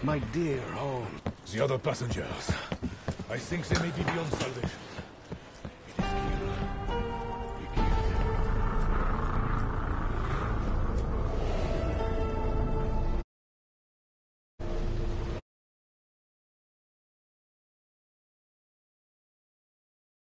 My dear home. The other passengers. I think they may be beyond salvation.